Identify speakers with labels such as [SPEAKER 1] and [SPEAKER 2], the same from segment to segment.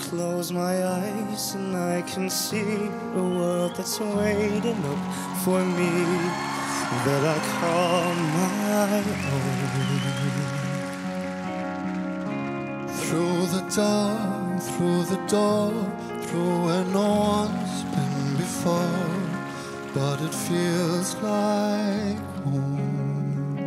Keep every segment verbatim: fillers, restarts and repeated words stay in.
[SPEAKER 1] close my eyes and I can see a world that's waiting up for me, that I call my own. Through the dark, through the door, through where no one's been before, but it feels like home.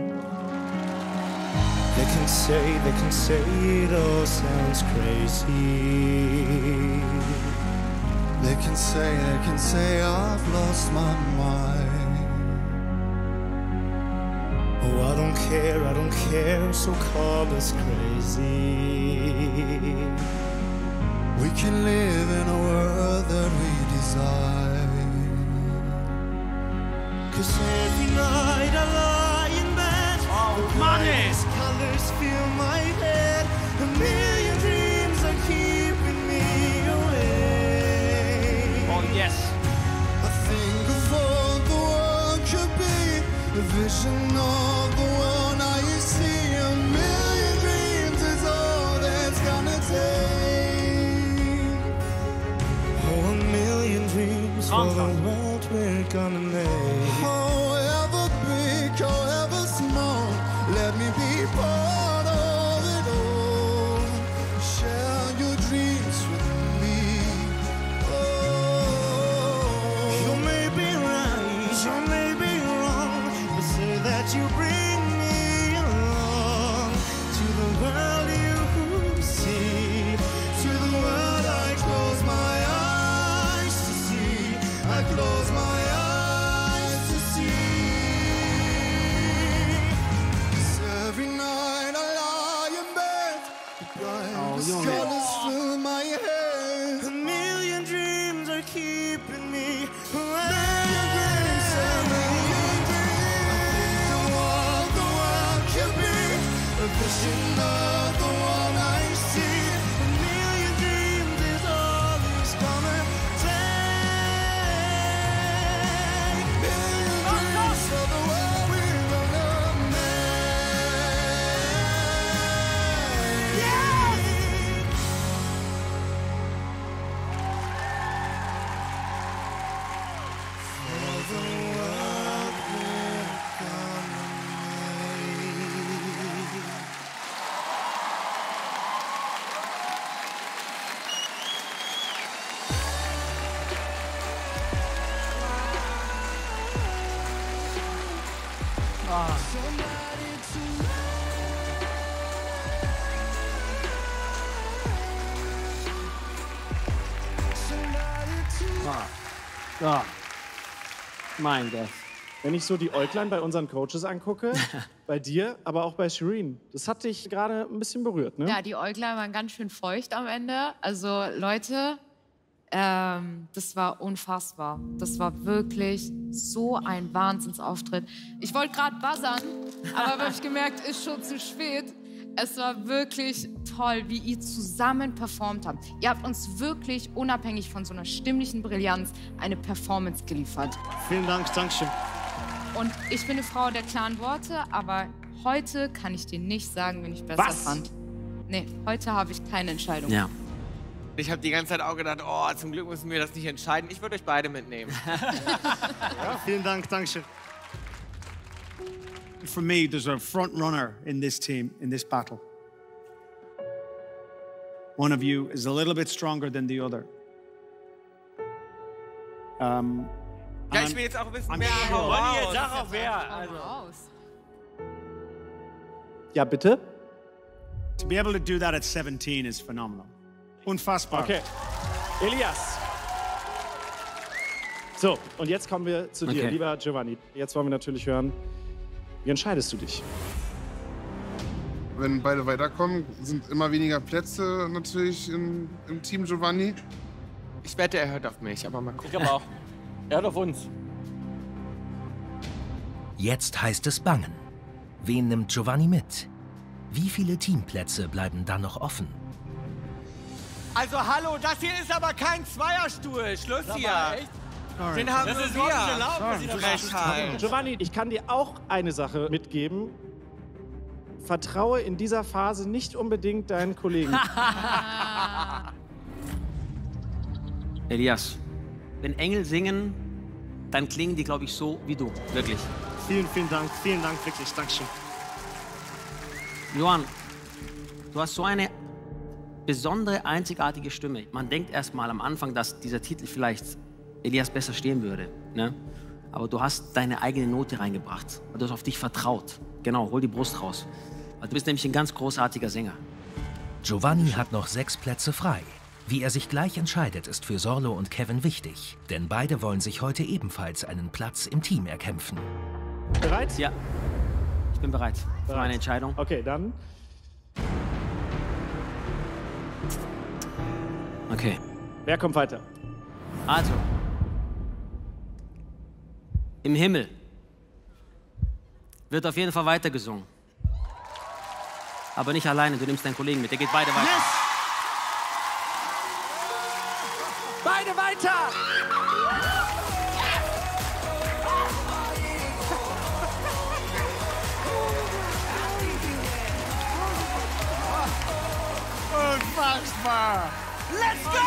[SPEAKER 1] They can say, they can say it all sounds crazy. They can say, they can say I've lost my mind. Oh, I don't care, I don't care, so call us crazy. We can live in a world that we design. 'Cause every night I lie in bed, oh, the brightest colors fill my head. A million dreams are keeping me awake.
[SPEAKER 2] Oh yes.
[SPEAKER 1] I think of all the world could be, a vision of the world now you see. A million dreams is all that's gonna take. Oh, a million dreams for the world we're gonna make. However big, however small, let me be part of it all. Share your dreams with me. Oh, you may be right, you may be wrong, but say that you bring me along to the world you see, to the world I close my eyes to see. I close my eyes to see. 'Cause every night I lie in bed, the brightest colors fill my head. A million dreams are keeping me awake. Million dreams, a million dreams. The world, the world can be a vision of the one I see. A million dreams is all it's gonna take. Million dreams for the world we're gonna make. Yeah! For the world we're gonna make.
[SPEAKER 3] Ah, mein Gott. Wenn ich so die Äuglein bei unseren Coaches angucke, bei dir, aber auch bei Shireen, das hat dich gerade ein bisschen berührt, ne?
[SPEAKER 4] Ja, die Äuglein waren ganz schön feucht am Ende. Also Leute, ähm, das war unfassbar. Das war wirklich so ein Wahnsinnsauftritt. Ich wollte gerade buzzern, aber habe ich gemerkt, ist schon zu spät. Es war wirklich toll, wie ihr zusammen performt habt. Ihr habt uns wirklich unabhängig von so einer stimmlichen Brillanz eine Performance geliefert.
[SPEAKER 3] Vielen Dank, Dankeschön.
[SPEAKER 4] Und ich bin eine Frau der klaren Worte, aber heute kann ich dir nicht sagen, wen ich besser
[SPEAKER 3] Was?
[SPEAKER 4] fand. Nee, heute habe ich keine Entscheidung.
[SPEAKER 2] Ja. Ich habe die ganze Zeit auch gedacht, oh, zum Glück müssen wir das nicht entscheiden. Ich würde euch beide mitnehmen.
[SPEAKER 3] Ja, vielen Dank, Dankeschön.
[SPEAKER 5] For me, there's a front runner in this team, in this battle. One of you is a little bit stronger than the other. Um,
[SPEAKER 2] Ja,
[SPEAKER 5] and
[SPEAKER 2] ich will jetzt auch wissen,
[SPEAKER 5] I'm
[SPEAKER 2] wer
[SPEAKER 5] sure-
[SPEAKER 2] hau
[SPEAKER 6] Ronny,
[SPEAKER 2] raus.
[SPEAKER 6] jetzt sag auch wer.
[SPEAKER 4] Hau
[SPEAKER 6] Also.
[SPEAKER 4] raus.
[SPEAKER 3] Ja, bitte?
[SPEAKER 5] to be able to do that at seventeen is phenomenal. Unfassbar.
[SPEAKER 3] Okay. Elias. So, und jetzt kommen wir zu dir,
[SPEAKER 2] Okay.
[SPEAKER 3] lieber Giovanni. Jetzt wollen wir natürlich hören, wie entscheidest du dich?
[SPEAKER 7] Wenn beide weiterkommen, sind immer weniger Plätze natürlich im, im Team Giovanni.
[SPEAKER 2] Ich wette, er hört auf mich, aber mal
[SPEAKER 6] Ich
[SPEAKER 2] gucken.
[SPEAKER 6] glaube auch. Er hat auf uns.
[SPEAKER 8] Jetzt heißt es bangen. Wen nimmt Giovanni mit? Wie viele Teamplätze bleiben dann noch offen?
[SPEAKER 2] Also hallo, das hier ist aber kein Zweierstuhl. Schluss hier.
[SPEAKER 6] Echt?
[SPEAKER 2] Den haben
[SPEAKER 6] Das
[SPEAKER 2] wir
[SPEAKER 6] ist überhaupt nicht erlaubt, was
[SPEAKER 2] wir.
[SPEAKER 6] Sie da
[SPEAKER 2] Frechheit.
[SPEAKER 3] Giovanni, ich kann dir auch eine Sache mitgeben. Vertraue in dieser Phase nicht unbedingt deinen Kollegen.
[SPEAKER 9] Elias, wenn Engel singen, dann klingen die, glaube ich, so wie du. Wirklich.
[SPEAKER 3] Vielen, vielen Dank. Vielen Dank, wirklich. Dankeschön.
[SPEAKER 9] Johann, du hast so eine besondere, einzigartige Stimme. Man denkt erst mal am Anfang, dass dieser Titel vielleicht Elias besser stehen würde. Ne? Aber du hast deine eigene Note reingebracht. Du hast auf dich vertraut. Genau, hol die Brust raus. Du bist nämlich ein ganz großartiger Sänger.
[SPEAKER 8] Giovanni hat noch sechs Plätze frei. Wie er sich gleich entscheidet, ist für Sorlo und Kevin wichtig. Denn beide wollen sich heute ebenfalls einen Platz im Team erkämpfen.
[SPEAKER 3] Bereit?
[SPEAKER 9] Ja. Ich bin bereit für meine Entscheidung.
[SPEAKER 3] Okay, dann.
[SPEAKER 9] Okay.
[SPEAKER 3] Wer kommt weiter?
[SPEAKER 9] Also. Im Himmel wird auf jeden Fall weitergesungen. Aber nicht alleine, du nimmst deinen Kollegen mit, der geht beide weiter.
[SPEAKER 2] Yes!
[SPEAKER 3] Beide weiter!
[SPEAKER 2] Unfassbar! Let's go!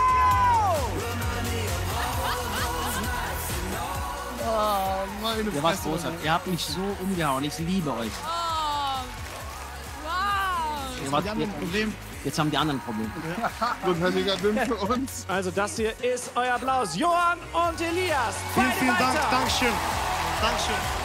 [SPEAKER 7] Oh, meine
[SPEAKER 9] Ihr wart
[SPEAKER 7] Fresse.
[SPEAKER 9] großartig. Ihr habt mich so umgehauen. Ich liebe euch.
[SPEAKER 4] Oh, wow.
[SPEAKER 9] Ihr wart,
[SPEAKER 5] Die anderen
[SPEAKER 9] jetzt,
[SPEAKER 5] Problem.
[SPEAKER 9] jetzt haben die anderen Probleme.
[SPEAKER 7] Und Herr Ligadin für uns.
[SPEAKER 3] Also das hier ist euer Applaus. Johann und Elias.
[SPEAKER 5] Vielen,
[SPEAKER 3] Beide
[SPEAKER 5] vielen
[SPEAKER 3] weiter.
[SPEAKER 5] Dank. Dankeschön. Dankeschön.